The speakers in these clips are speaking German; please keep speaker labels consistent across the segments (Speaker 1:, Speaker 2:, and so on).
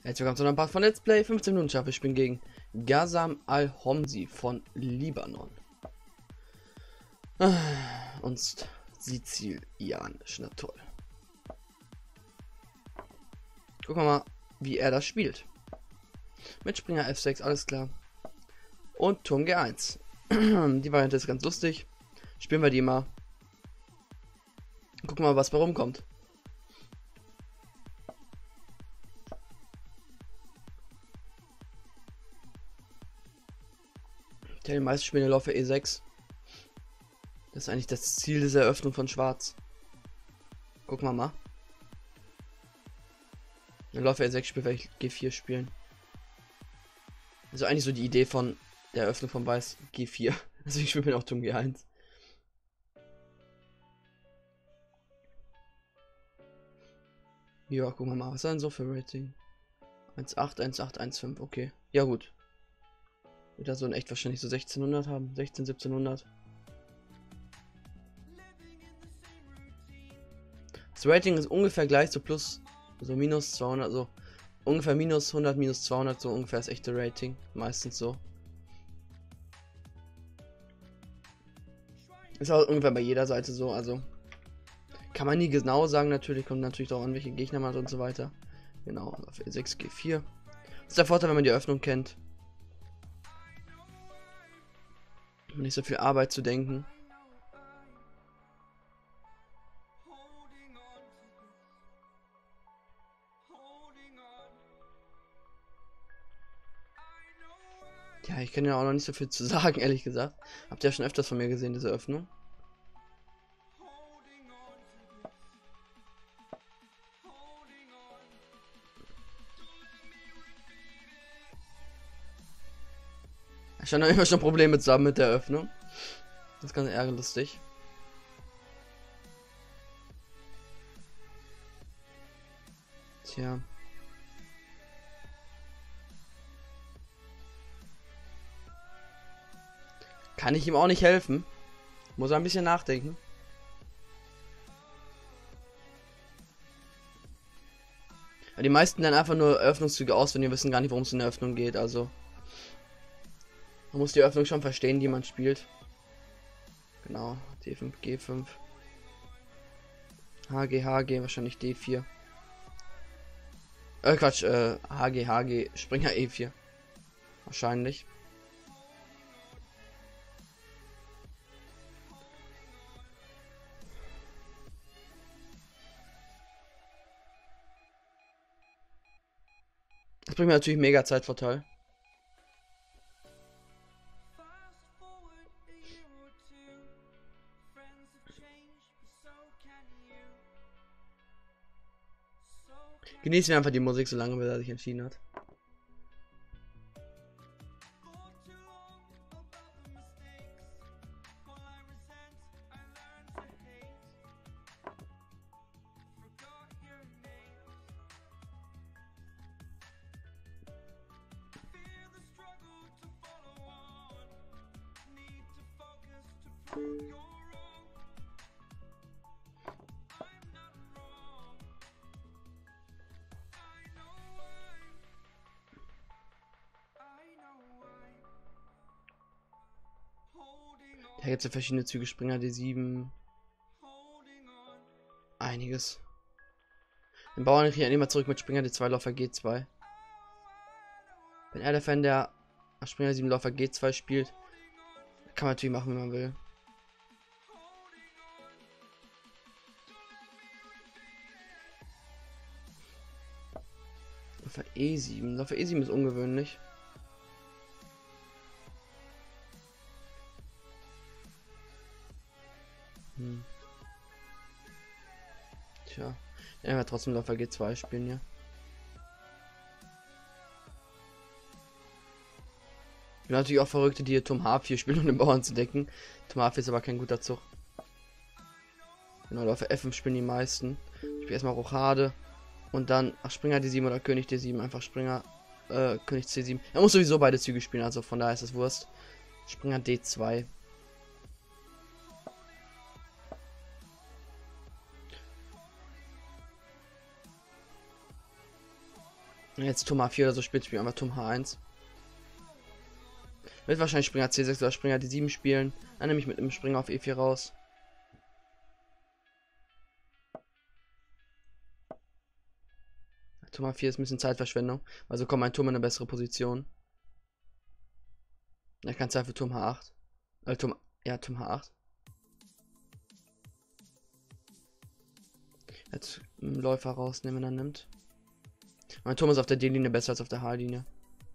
Speaker 1: Herzlich willkommen zu einem Part von Let's Play 15 Minuten Schaffe. Ich bin gegen Ghazam Al-Homsi von Libanon. Und Sizilianisch, na toll. Gucken wir mal, wie er das spielt. Mit Springer F6, alles klar. Und Turm G1. Die Variante ist ganz lustig. Spielen wir die mal. Gucken wir mal, was bei rumkommt. Die meisten spielen Läufer E6. Das ist eigentlich das Ziel dieser Eröffnung von Schwarz. Gucken wir mal. Wenn Läufer E6 spielt, werde ich G4 spielen. Also eigentlich so die Idee von der Eröffnung von Weiß G4. Also ich spiele auch Turm G1. Ja, gucken wir mal. Was ist denn so für Rating? 1,8, 1,8, 1,5. Okay. Ja gut. Wird er so in echt wahrscheinlich so 1600 haben. 16, 1700. Das Rating ist ungefähr gleich zu plus, so minus 200, so ungefähr minus 100, minus 200, so ungefähr das echte Rating. Meistens so. Ist auch ungefähr bei jeder Seite so, also kann man nie genau sagen, natürlich, kommt natürlich auch an, welche Gegner man hat und so weiter. Genau, auf E6, G4. Das ist der Vorteil, wenn man die Öffnung kennt. Nicht so viel Arbeit zu denken. Ja, ich kann ja auch noch nicht so viel zu sagen, ehrlich gesagt. Habt ihr ja schon öfters von mir gesehen, diese Öffnung. Ich scheine immer schon Probleme zu haben mit der Öffnung. Das ist ganz ärgerlich. Tja. Kann ich ihm auch nicht helfen. Muss er ein bisschen nachdenken. Aber die meisten dann einfach nur Eröffnungszüge aus, wenn die wissen gar nicht, worum es in der Öffnung geht. Also man muss die Öffnung schon verstehen, die man spielt. Genau. D5, G5. HG, HG, wahrscheinlich D4. Quatsch, HG, HG, Springer E4. Wahrscheinlich. Das bringt mir natürlich mega Zeitvorteil. Genießen wir einfach die Musik, solange er sich entschieden hat. Ja, jetzt verschiedene Züge, Springer D7. Einiges. Den Bauern kriegt er immer zurück mit Springer D2, Läufer G2. Wenn er der Fan der Springer 7 Läufer G2 spielt, kann man natürlich machen, wie man will. Läufer E7. Läufer E7 ist ungewöhnlich. Tja. Er wird trotzdem Läufer G2 spielen, ja. Ich bin natürlich auch Verrückte, die hier Turm H4 spielen, um den Bauern zu decken. Turm H4 ist aber kein guter Zug. Genau, Läufer F5 spielen die meisten. Ich spiele erstmal Rochade. Und dann Springer D7 oder König D7. Einfach Springer, König C7. Er muss sowieso beide Züge spielen, also von daher ist das Wurst. Springer D2. Jetzt Turm H4 oder so spielt, spielen einfach Turm H1. Wird wahrscheinlich Springer C6 oder Springer D7 spielen. Dann nehme ich mit dem Springer auf E4 raus. Turm H4 ist ein bisschen Zeitverschwendung. Also kommt mein Turm in eine bessere Position. Er kann Zeit für Turm H8. Turm H8. Jetzt einen Läufer rausnehmen, wenn er nimmt. Mein Turm ist auf der D-Linie besser als auf der H-Linie.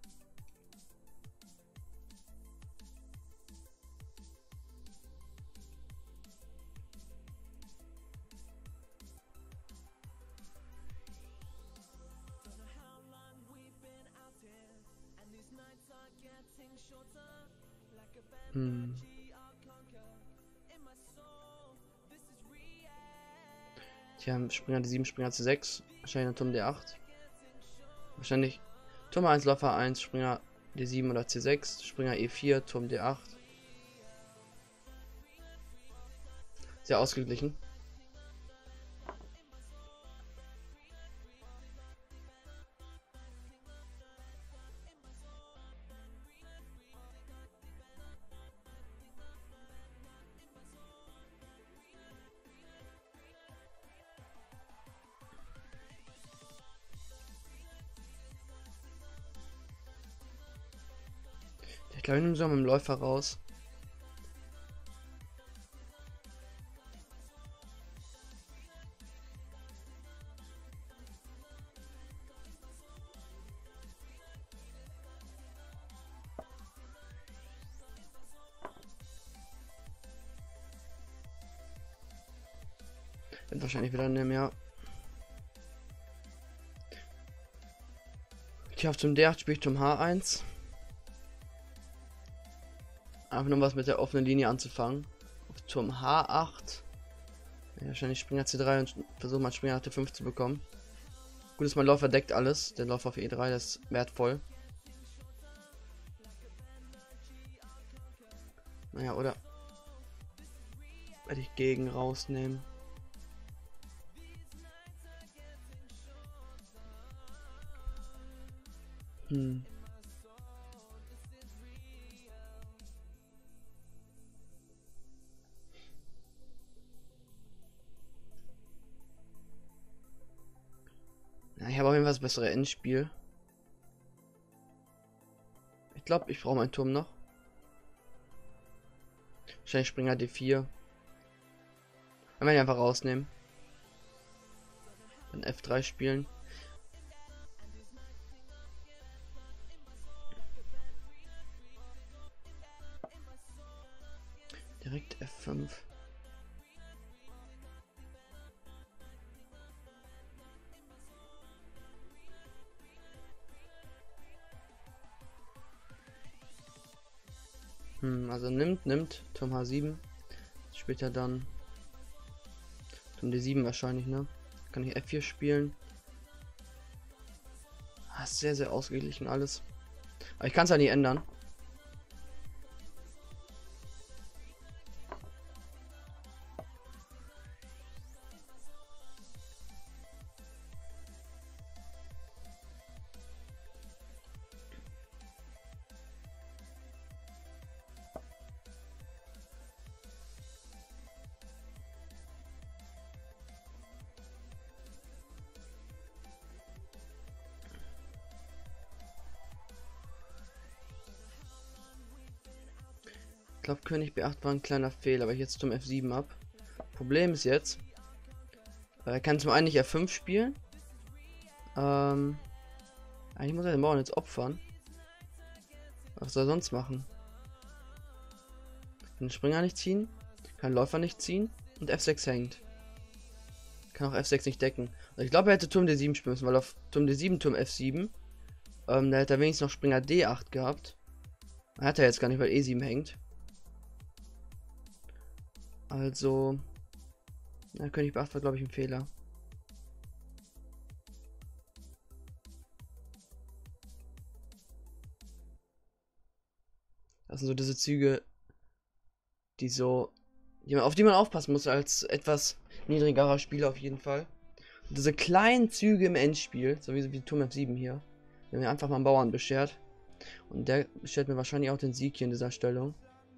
Speaker 1: Die haben Springer D7, Springer C6. Wahrscheinlich ein Turm D8. Wahrscheinlich Turm 1, Läufer 1, Springer D7 oder C6, Springer E4, Turm D8. Sehr ausgeglichen. Ich glaube, ich nehme so mit dem Läufer raus. Wird wahrscheinlich wieder nehmen, ja. Hier auf Turm D8 spiele ich Turm H1. Einfach nur was mit der offenen Linie anzufangen. Auf Turm H8. Ja, wahrscheinlich Springer C3 und versuche mal Springer T5 zu bekommen. Gut, dass mein Läufer deckt alles. Der Läufer auf E3, das ist wertvoll. Naja, oder werde ich gegen rausnehmen. Ja, ich habe auf jeden Fall das bessere Endspiel. Ich glaube, ich brauche meinen Turm noch. Wahrscheinlich Springer D4. Dann werde ich einfach rausnehmen. Dann F3 spielen. Direkt F5. Also nimmt. Turm H7. Später dann Turm D7 wahrscheinlich, ne? Kann ich F4 spielen. Ist sehr, sehr ausgeglichen alles. Aber ich kann es ja nicht ändern. Ich glaube, König B8 war ein kleiner Fehler, weil ich jetzt zum F7 ab. Problem ist jetzt, er kann zum einen nicht F5 spielen. Eigentlich muss er den Bauern jetzt opfern. Was soll er sonst machen? Kann den Springer nicht ziehen, kann den Läufer nicht ziehen und F6 hängt. Kann auch F6 nicht decken. Also ich glaube, er hätte Turm D7 spielen müssen, weil auf Turm D7, Turm F7, da hätte er wenigstens noch Springer D8 gehabt. Hat er jetzt gar nicht, weil E7 hängt. Also, ja, König B8 war, glaube ich, ein Fehler. Das sind so diese Züge, auf die man aufpassen muss als etwas niedrigerer Spieler auf jeden Fall. Diese kleinen Züge im Endspiel, so wie Turm F7 hier, wenn mir einfach mal einen Bauern beschert. Und der beschert mir wahrscheinlich auch den Sieg hier in dieser Stellung.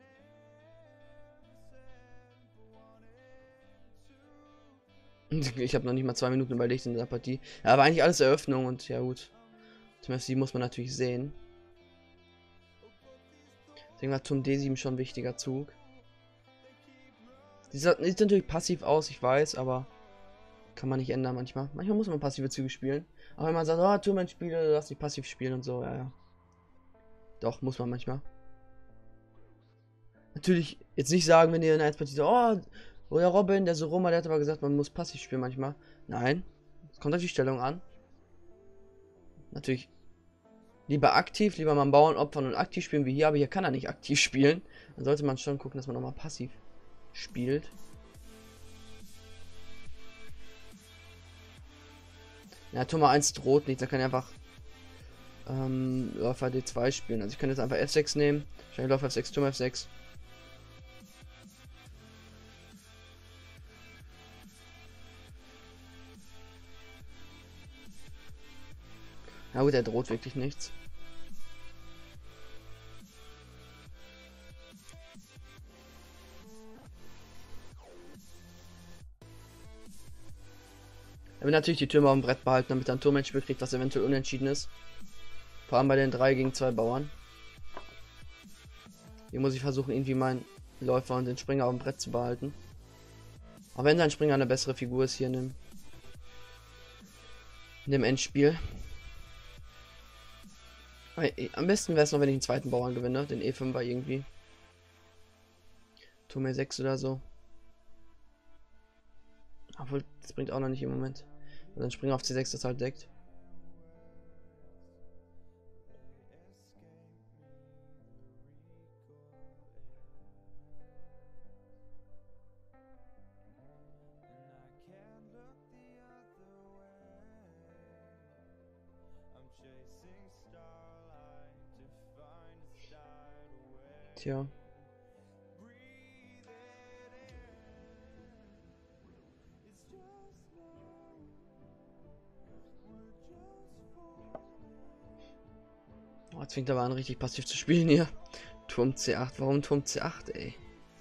Speaker 1: Ich habe noch nicht mal 2 Minuten überlegt in der Partie. Ja, aber eigentlich alles Eröffnung und ja gut. Turm F7 muss man natürlich sehen. Deswegen war Turm D7 schon ein wichtiger Zug. Sieht natürlich passiv aus, ich weiß, aber kann man nicht ändern manchmal. Manchmal muss man passive Züge spielen. Aber wenn man sagt, oh, Turmendspiele, du darfst nicht passiv spielen und so, ja. Doch, muss man manchmal. Natürlich jetzt nicht sagen, wenn ihr in einer Partie so, oh, oder Robin, der Soroma, der hat aber gesagt, man muss passiv spielen manchmal. Nein, es kommt auf die Stellung an. Natürlich lieber aktiv, lieber mal einen Bauern opfern und aktiv spielen wie hier, aber hier kann er nicht aktiv spielen. Dann sollte man schon gucken, dass man nochmal passiv spielt. Ja, Turm 1 droht nicht, da kann er einfach Läufer D2 spielen. Also ich kann jetzt einfach F6 nehmen. Wahrscheinlich Läufer F6, Turm F6. Na gut, er droht wirklich nichts. Er will natürlich die Türme auf dem Brett behalten, damit er ein Turmendspiel kriegt, was eventuell unentschieden ist. Vor allem bei den 3 gegen 2 Bauern. Hier muss ich versuchen, irgendwie meinen Läufer und den Springer auf dem Brett zu behalten. Aber wenn sein Springer eine bessere Figur ist hier in dem Endspiel. Aber am besten wäre es noch, wenn ich einen zweiten Bauern gewinne, den E5er irgendwie. Turm E6 oder so. Obwohl, das bringt auch noch nicht im Moment. Und dann Springer auf C6 das halt deckt. Tja. Oh, jetzt fängt aber an, richtig passiv zu spielen hier. Turm C8. Warum Turm C8, ey?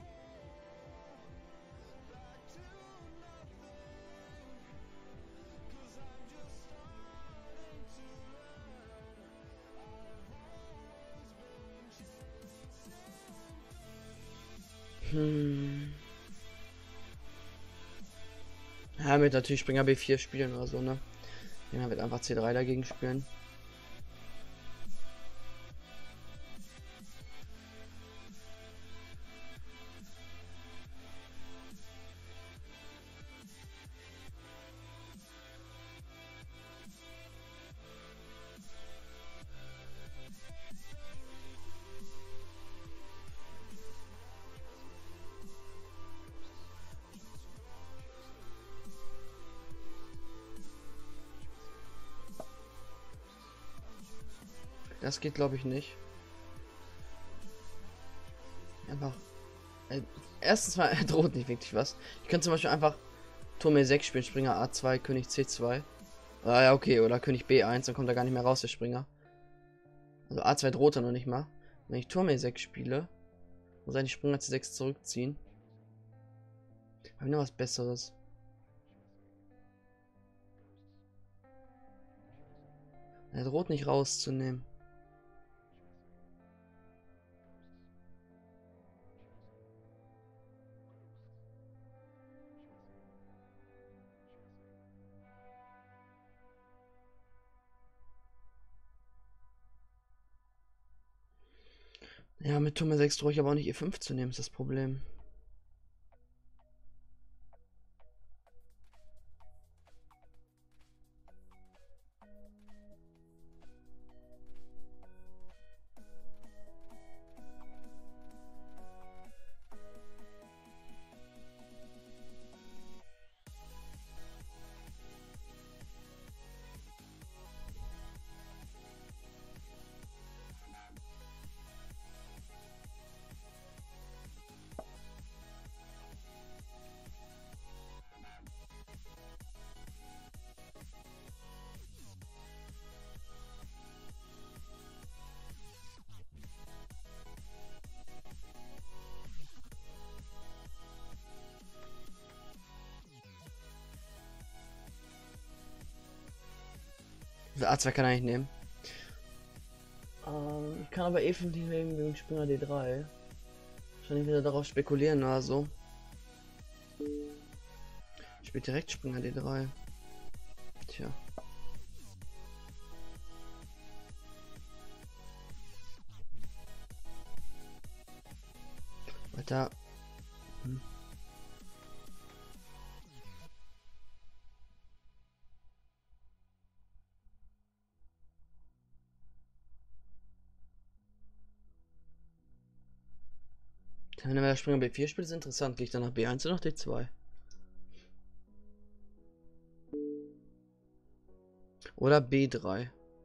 Speaker 1: Ja, mit natürlich Springer B4 spielen oder so, ne? Ja, wird einfach C3 dagegen spielen. Das geht, glaube ich, nicht. Einfach. Erstens mal, er droht nicht wirklich was. Ich könnte zum Beispiel einfach Turm E6 spielen, Springer A2, König C2. Ah ja, okay, oder König B1, dann kommt er gar nicht mehr raus, der Springer. Also A2 droht er noch nicht mal. Wenn ich Turm E6 spiele, muss eigentlich Springer C6 zurückziehen. Habe ich noch was Besseres? Er droht nicht rauszunehmen. Ja, mit Turm 6 drohe ich aber auch nicht E5 zu nehmen, ist das Problem. A2 kann er nicht nehmen. Ich kann aber E5 nicht nehmen wegen Springer D3. Wahrscheinlich wieder darauf spekulieren oder so. Spielt direkt Springer D3. Tja. Weiter. Wenn er Springer B4 spielt, ist interessant. Gehe ich dann nach B1 oder nach D2? Oder B3?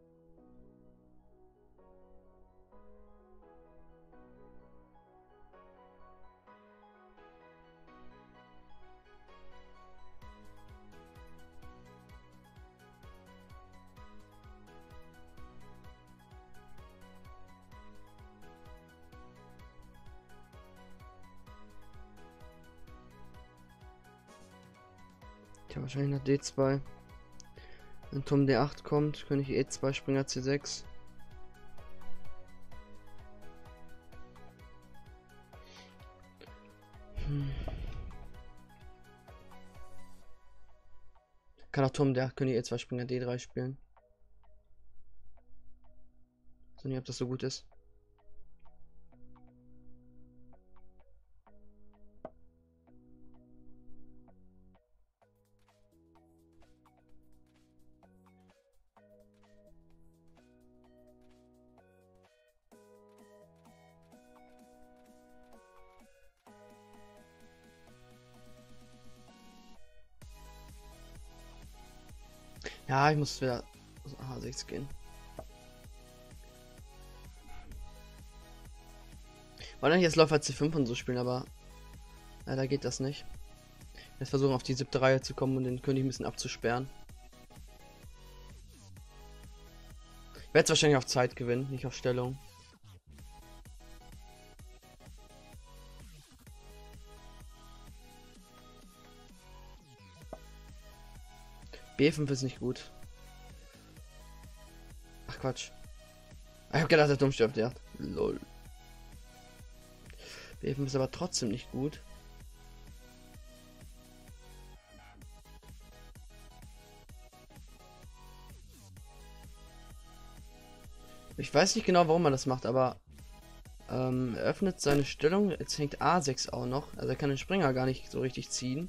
Speaker 1: Ja, wahrscheinlich nach D2. Wenn Turm D8 kommt, könnte ich E2, Springer C6. Kann auch Turm D8, könnte ich E2, Springer D3 spielen. So nicht, ob das so gut ist. Ja, ich muss wieder H6 gehen. Wollte eigentlich jetzt Läufer C5 und so spielen, aber leider geht das nicht. Jetzt versuchen auf die 7. Reihe zu kommen und den König ein bisschen abzusperren. Ich werde es wahrscheinlich auf Zeit gewinnen, nicht auf Stellung. B5 ist nicht gut. Ach Quatsch. Ich hab gedacht, der Turm stirbt, ja. Lol. B5 ist aber trotzdem nicht gut. Ich weiß nicht genau, warum man das macht, aber er öffnet seine Stellung. Jetzt hängt A6 auch noch. Also er kann den Springer gar nicht so richtig ziehen.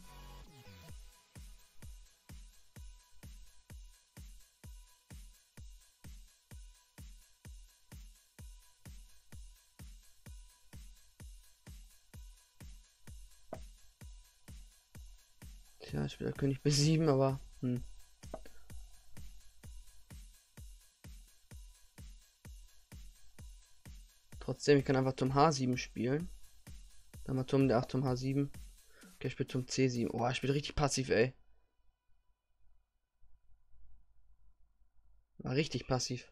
Speaker 1: Tja, ich spiele König B7, aber trotzdem, ich kann einfach Turm H7 spielen. Dann mal Turm D8, Turm H7. Okay, ich spiele Turm C7. Oh, ich spiele richtig passiv, ey. War richtig passiv.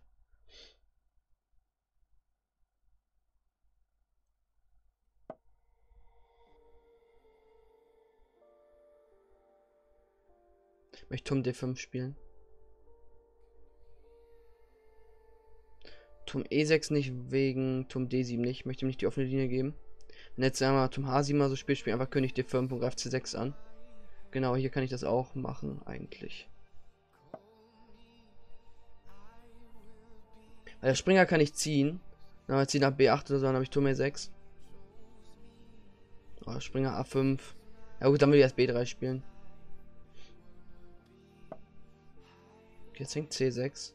Speaker 1: Ich möchte Turm D5 spielen. Turm E6 nicht, wegen Turm D7 nicht. Ich möchte ihm nicht die offene Linie geben. Wenn jetzt einmal Turm H7 mal so spielt, spiele einfach König D5 und greift C6 an. Genau, hier kann ich das auch machen, eigentlich. Weil der Springer kann ich ziehen. Dann ziehe ich nach B8 oder so, dann habe ich Turm E6. Oh, Springer A5. Ja gut, dann will ich erst B3 spielen. Jetzt hängt C6.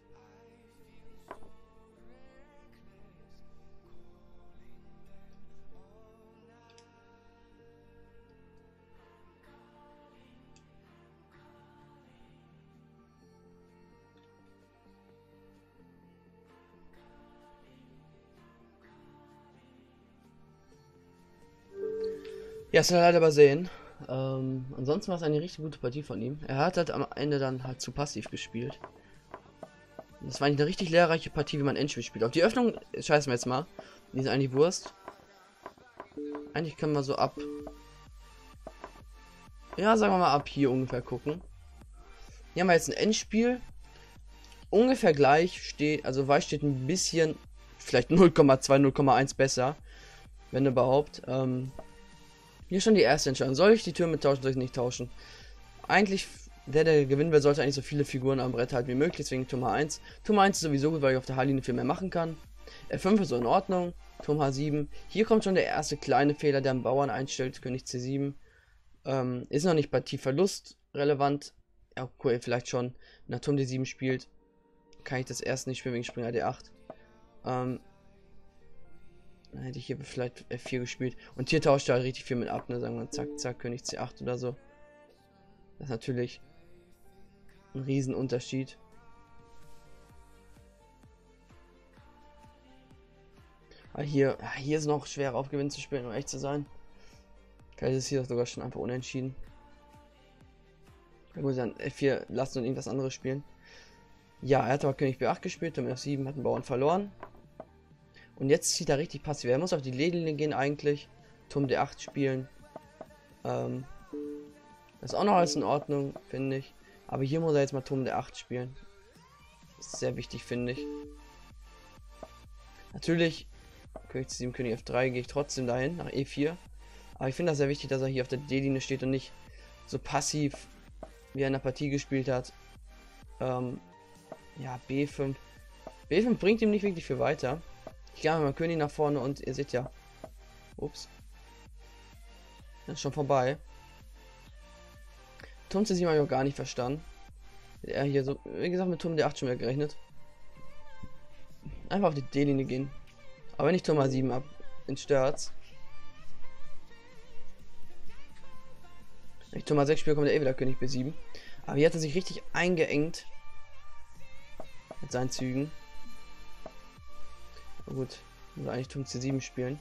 Speaker 1: Ja, es soll halt aber sehen. Ansonsten war es eine richtig gute Partie von ihm. Er hat halt am Ende dann halt zu passiv gespielt. Das war eigentlich eine richtig lehrreiche Partie, wie man Endspiel spielt. Auf die Öffnung scheißen wir jetzt mal. Die ist eigentlich Wurst. Eigentlich können wir so ab. Ja, sagen wir mal ab hier ungefähr gucken. Hier haben wir jetzt ein Endspiel. ungefähr gleich, also Weiß steht ein bisschen, vielleicht 0,2, 0,1 besser, wenn überhaupt. Hier schon die erste Entscheidung. Soll ich die Türme tauschen, soll ich nicht tauschen? Eigentlich, der gewinnen will, sollte eigentlich so viele Figuren am Brett halten wie möglich, deswegen Turm H1. Turm 1 ist sowieso gut, weil ich auf der H-Linie viel mehr machen kann. F5 ist so in Ordnung. Turm H7. Hier kommt schon der erste kleine Fehler, der am Bauern einstellt. König C7. Ist noch nicht Partieverlust relevant. Ja, cool, vielleicht schon. Wenn er Turm D7 spielt, kann ich das erst nicht spielen wegen Springer D8. Dann hätte ich hier vielleicht F4 gespielt. Und hier tauscht er halt richtig viel mit ab, ne? Sagen wir zack, zack, König C8 oder so. Das ist natürlich ein Riesenunterschied. Aber hier ist noch schwer auf Gewinn zu spielen, um echt zu sein. Vielleicht ist es hier sogar schon einfach unentschieden. Da muss ich dann F4 lassen und irgendwas anderes spielen. Ja, er hat aber König B8 gespielt, Turm F7 hat den Bauern verloren. Und jetzt zieht er richtig passiv. Er muss auf die Ledelinie gehen eigentlich. Turm D8 spielen. Das ist auch noch alles in Ordnung, finde ich. Aber hier muss er jetzt mal Turm D8 spielen. Das ist sehr wichtig, finde ich. Natürlich, König C7, König F3 gehe ich trotzdem dahin, nach E4. Aber ich finde das sehr wichtig, dass er hier auf der D-Linie steht und nicht so passiv, wie er in der Partie gespielt hat. Ja, B5. B5 bringt ihm nicht wirklich viel weiter. Ich gehe mal König nach vorne und ihr seht ja. Ups. Das ist schon vorbei. Turm C7 habe ich auch gar nicht verstanden. Er hier so, wie gesagt, mit Turm D8 schon wieder gerechnet. Einfach auf die D-Linie gehen. Aber wenn ich Turm A7 ab, den stört's. Wenn ich Turm A6 spiele, kommt der wieder König B7. Aber hier hat er sich richtig eingeengt. Mit seinen Zügen. Na gut, muss eigentlich Turm C7 spielen.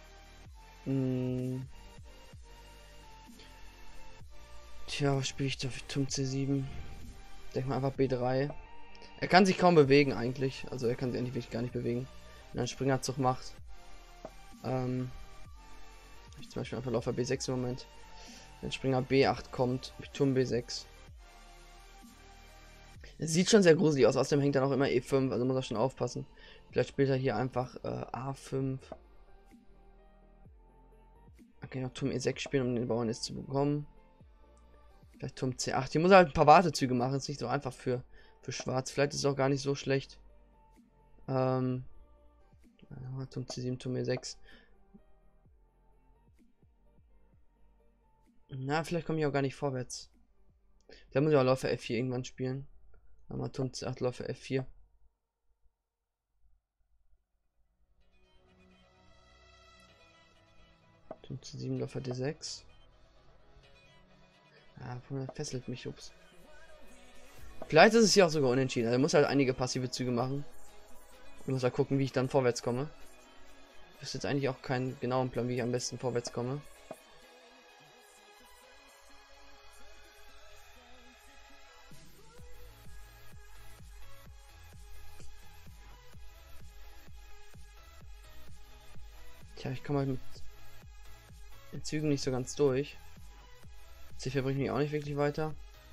Speaker 1: Tja, was spiele ich da für Turm C7? Denk mal einfach B3. Er kann sich kaum bewegen eigentlich. Also er kann sich eigentlich wirklich gar nicht bewegen. Wenn er einen Springerzug macht. Ich zum Beispiel einfach Läufer B6 im Moment. Wenn Springer B8 kommt, Turm B6. Es sieht schon sehr gruselig aus. Außerdem hängt dann auch immer E5, also muss er schon aufpassen. Vielleicht spielt er hier einfach A5. Okay, noch Turm E6 spielen, um den Bauern jetzt zu bekommen. Vielleicht Turm C8. Hier muss er halt ein paar Wartezüge machen. Ist nicht so einfach für Schwarz. Vielleicht ist es auch gar nicht so schlecht. Turm C7, Turm E6. Na, vielleicht komme ich auch gar nicht vorwärts. Da muss ich auch Läufer F4 irgendwann spielen. Mal Turm C8, Läufer F4. Turm C7, Läufer D6. Ah, fesselt mich, ups. Vielleicht ist es hier auch sogar unentschieden. Also er muss halt einige passive Züge machen. Ich muss halt gucken, wie ich dann vorwärts komme. Das ist jetzt eigentlich auch keinen genauen Plan, wie ich am besten vorwärts komme. Tja, ich komme halt mit den Zügen nicht so ganz durch. C4 bringt mich auch nicht wirklich weiter.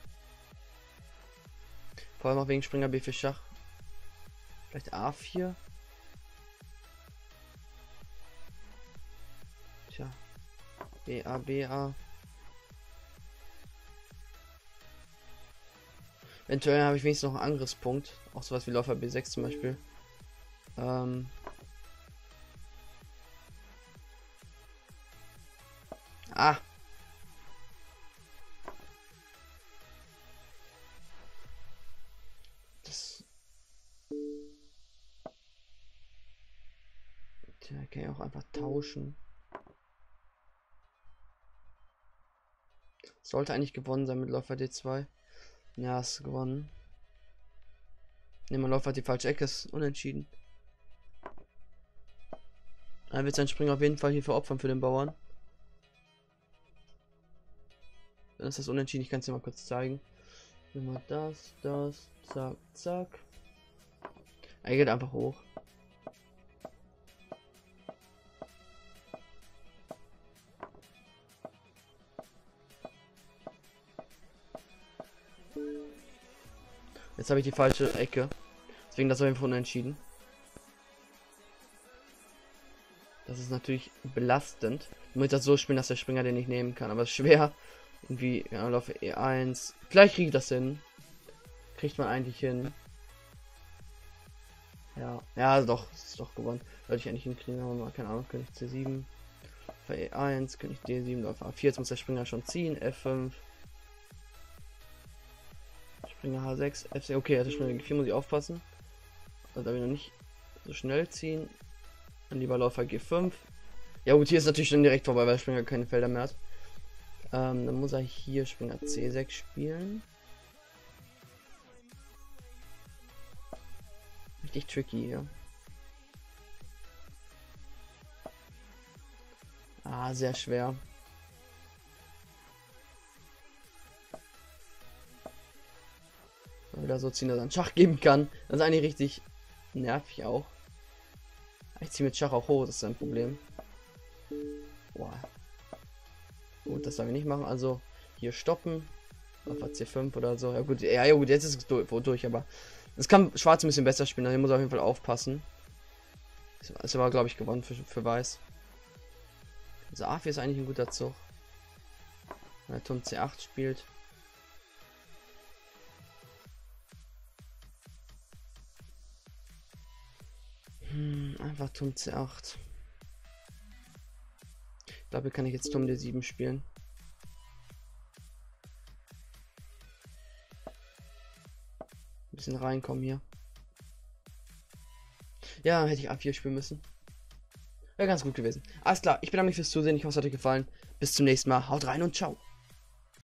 Speaker 1: Vor allem auch wegen Springer B4 Schach. Vielleicht A4. Tja. BA, BA. Eventuell habe ich wenigstens noch einen Angriffspunkt. Auch sowas wie Läufer B6 zum Beispiel. Ah. Tja, kann ich auch einfach tauschen. Sollte eigentlich gewonnen sein mit Läufer D2. Ja, ist gewonnen. Ne, mein Läufer hat die falsche Ecke, ist unentschieden. Er wird seinen Springer auf jeden Fall hier veropfern für den Bauern. Dann ist das unentschieden, ich kann es dir mal kurz zeigen. Immer das, zack, zack. Er geht einfach hoch. Jetzt habe ich die falsche Ecke. Deswegen das auf jeden Fall unentschieden. Das ist natürlich belastend. Du musst das so spielen, dass der Springer den nicht nehmen kann. Aber es ist schwer. Irgendwie, ja, laufe E1. Vielleicht kriege ich das hin. Kriegt man eigentlich hin. Ja, ja, doch, ist doch gewonnen. Sollte ich eigentlich hinkriegen, aber mal, keine Ahnung, König C7. Für E1, König D7, Läufer A4. Jetzt muss der Springer schon ziehen. F5. Springer H6, F6. Okay, also Springer G4 muss ich aufpassen. Also darf ich noch nicht so schnell ziehen. Dann lieber Läufer G5. Ja gut, hier ist natürlich schon direkt vorbei, weil der Springer keine Felder mehr hat. Dann muss er hier Springer C6 spielen. Richtig tricky hier. Ah, sehr schwer. Wieder so ziehen, dass er einen Schach geben kann. Das ist eigentlich richtig nervig auch. Ich ziehe mit Schach auch hoch, das ist ein Problem. Boah. Gut, das sollen wir nicht machen. Also hier stoppen. Auf C5 oder so. Ja gut, ja gut, jetzt ist es durch, aber es kann Schwarz ein bisschen besser spielen, also muss auf jeden Fall aufpassen. Es war, glaube ich, gewonnen für Weiß. Also A4 ist eigentlich ein guter Zug. Wenn der Turm C8 spielt. Einfach Turm C8. Ich glaube, hier kann ich jetzt Turm D7 spielen. Ein bisschen reinkommen hier. Ja, hätte ich A4 spielen müssen. Wäre ganz gut gewesen. Alles klar, ich bedanke mich fürs Zusehen. Ich hoffe, es hat euch gefallen. Bis zum nächsten Mal. Haut rein und ciao.